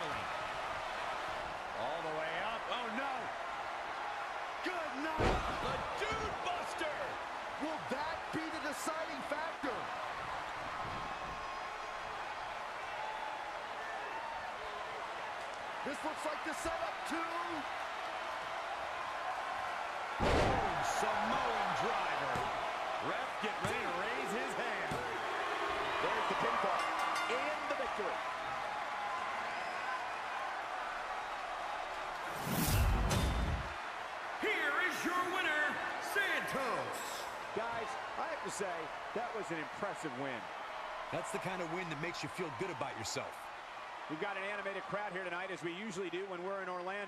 falling. All the way up. Oh, no. Good night. The Dude Buster. Will that be the deciding factor? This looks like the setup, too. Samoan driver. Ref, get ready to raise his hand. There's the pinfall and the victory. Here is your winner, Santos. Guys, I have to say, that was an impressive win. That's the kind of win that makes you feel good about yourself. We've got an animated crowd here tonight, as we usually do when we're in Orlando.